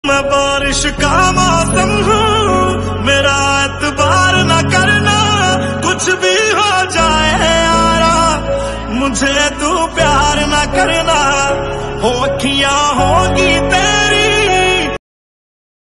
मैं बारिश का मौसम हूँ, मेरा एतबार न करना, कुछ भी हो जाए यारा, मुझे तू प्यार न करना।